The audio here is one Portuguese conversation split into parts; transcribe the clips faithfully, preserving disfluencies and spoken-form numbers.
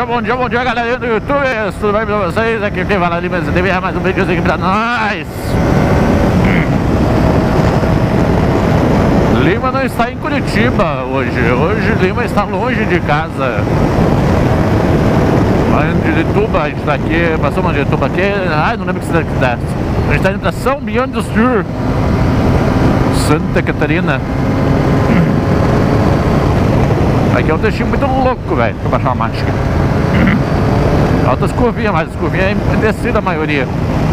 dia, bom dia, bom dia, galera do YouTube. Tudo bem pra vocês? Aqui quem fala ali, mas você deve mais um vídeo aqui pra nós. Lima não está em Curitiba hoje. Hoje Lima está longe de casa. Mandirituba, a gente está aqui. Passou Mandirituba aqui. Ai, não lembro que cidade que dá. A gente está indo para São Bento do Sul, Santa Catarina. Aqui é um trechinho muito louco, velho. Deixa eu baixar a marcha aqui. Altas curvinhas, mas as curvinhas é descida a maioria.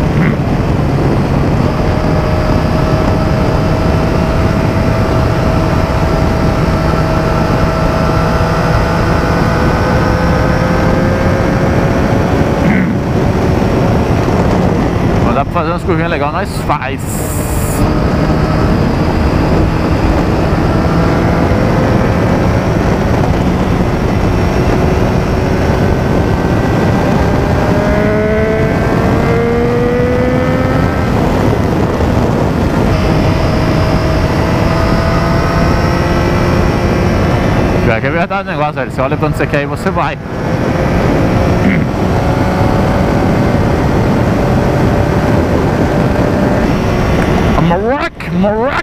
Mas dá pra fazer umas curvinhas legais, nós faz. É que é verdade o negócio, velho. Você olha pra onde você quer e você vai. Maroc, Maroc.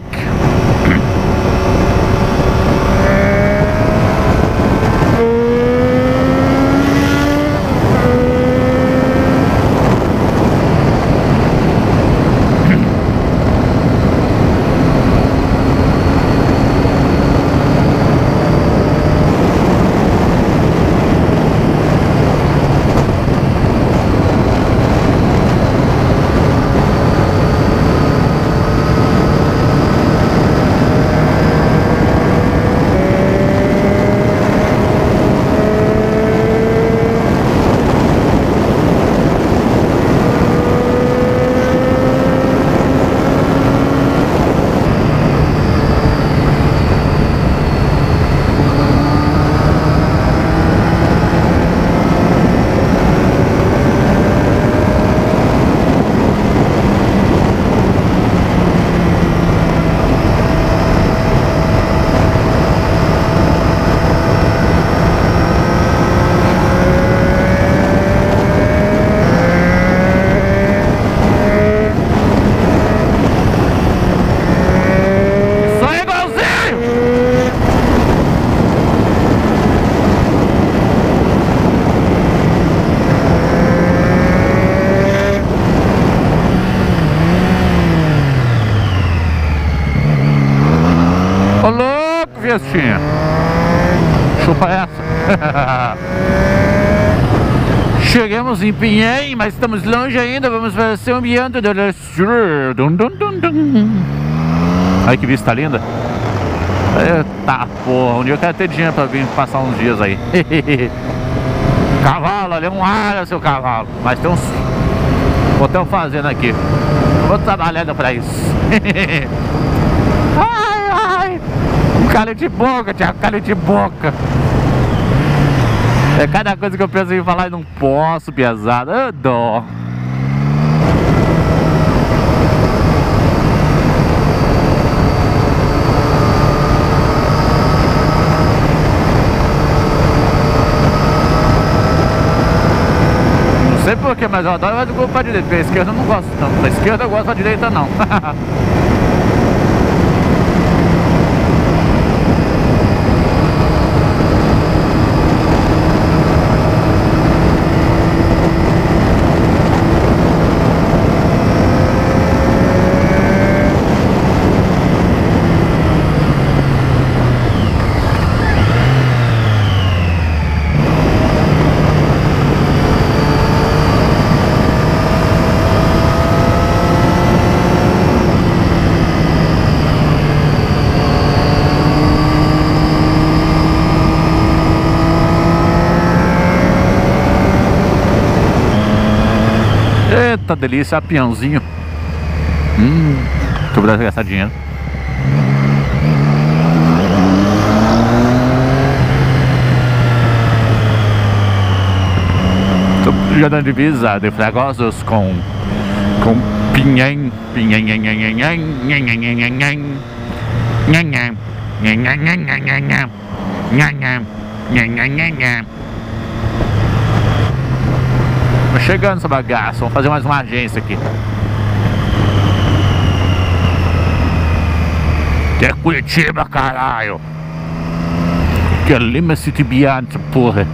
Ô louco, Fiestinha. Chupa essa. Chegamos em Pinhém, mas estamos longe ainda. Vamos para São Bento do Sul. Dum, dum, dum, dum. Ai, que vista linda. Eita porra, um dia eu quero ter dinheiro pra vir passar uns dias aí. Cavalo, ali é um ar, seu cavalo. Mas tem uns botão fazendo aqui. Vou trabalhar pra isso. Ai, ai. Cala de boca, Thiago, cala de boca. É cada coisa que eu penso em falar e não posso, pesado. Eu dó. Não sei porquê, mas eu adoro mais do grupo pra direita. Pra esquerda eu não gosto não. Pra esquerda eu gosto, pra direita não. Eita delícia, apiãozinho. Hum, tô precisando gastar dinheiro. Tô já na divisa de Fragosos com com Pinhém, Pinhém, Pinhém, Pinhém, Pinhém, Pinhém, Pinhém, Pinhém, Pinhém, Pinhém, Pinhém, Pinhém, Pinhém, Tô chegando essa bagaça. Vamos fazer mais uma agência aqui. Que é Curitiba, caralho. Que é Lima City Bianca, porra.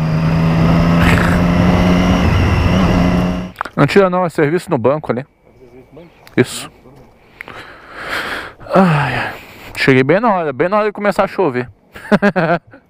Não tira não, é serviço no banco ali. Isso. Ai, cheguei bem na hora, bem na hora de começar a chover.